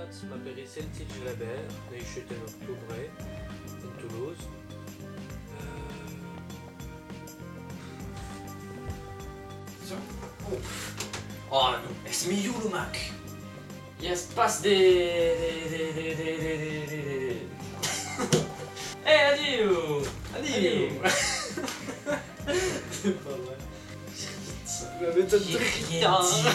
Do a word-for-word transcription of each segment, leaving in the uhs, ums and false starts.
Som m'appelle Senti Gilabert, nascut en octubre en Toulouse. Uh. Oh, es miul, Mac. Yes, pas de... de... de... de... de... de... de... de... Eh, adieu! Adieu! C'est pas vrai. J'ai rien dit.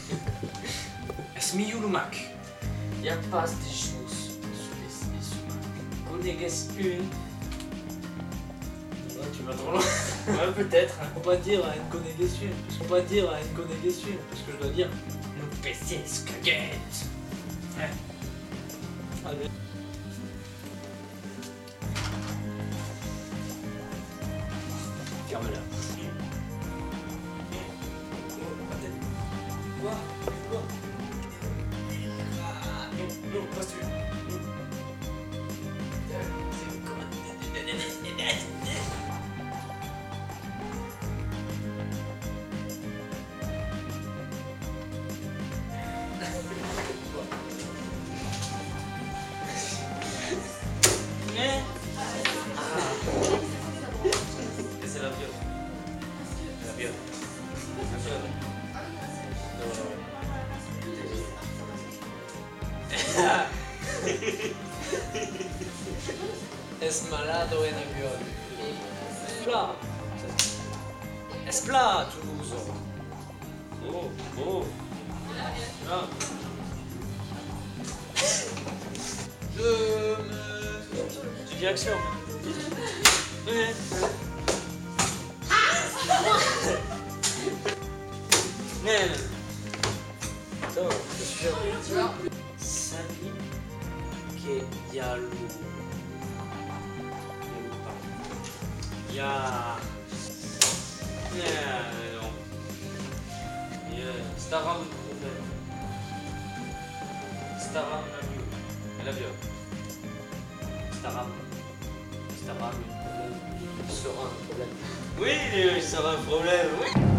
Es miul, Mac. Ya pas de choses sur les humains. Conegues une. Là, tu vas trop loin. Ouais, peut-être. Faut pas dire à une connexion, parce qu'on pas dire à une connexion, parce que je dois dire. Nous péciez caguette. Ouais. Allez. Ferme-la. Quoi? Quoi? Non, non, pas celui. C'est la viande. La viande. La viande. Es malado en avión. Plat. Es plat, Toulouse. Oh, oh. Ah. Je me... Tu dis action. Ouais. Non. Attends, je suis sûr. Sami que Yalou. Ya. Yeah, non. Yeah. Staram problème. Staram mieux. Elle a bien. Staram. Staram, un problème. Il sera un problème. Oui, ça sera un problème, oui.